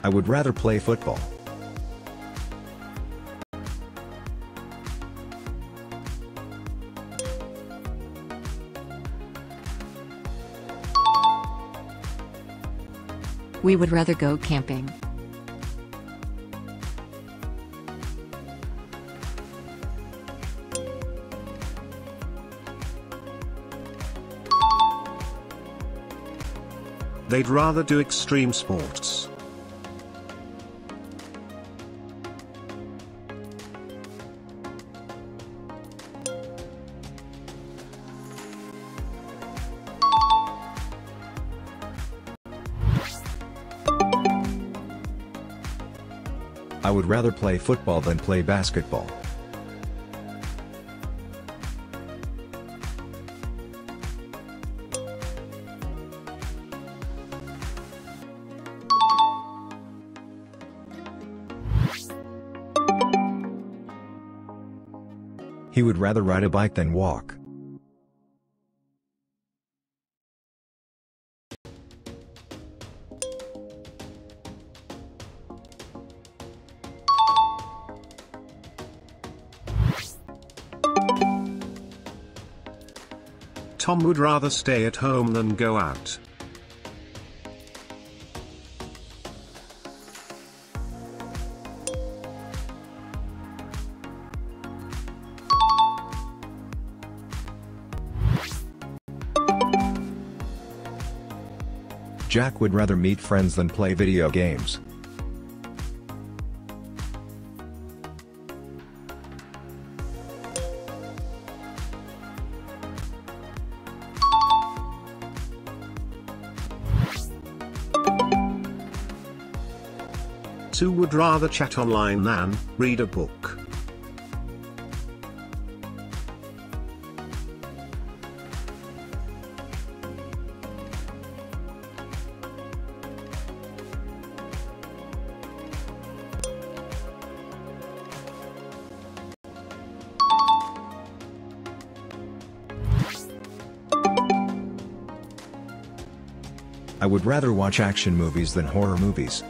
I would rather play football. We would rather go camping. They'd rather do extreme sports. I would rather play football than play basketball. He would rather ride a bike than walk. Tom would rather stay at home than go out. Jack would rather meet friends than play video games. Sue would rather chat online than read a book. I would rather watch action movies than horror movies.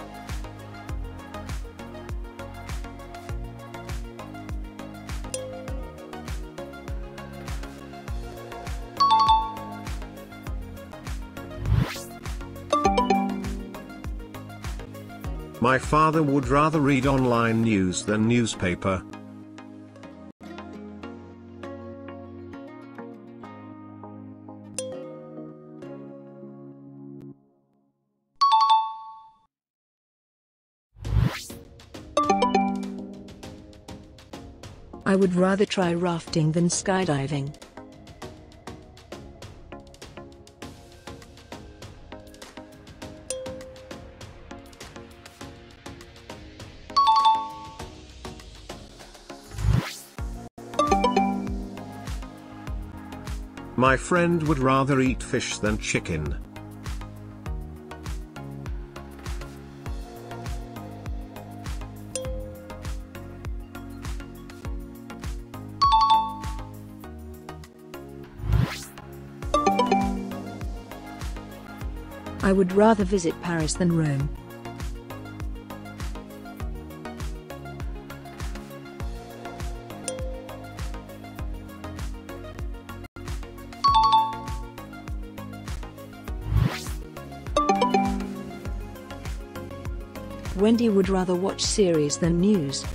My father would rather read online news than newspaper. I would rather try rafting than skydiving. My friend would rather eat fish than chicken. I would rather visit Paris than Rome. Wendy would rather watch series than news.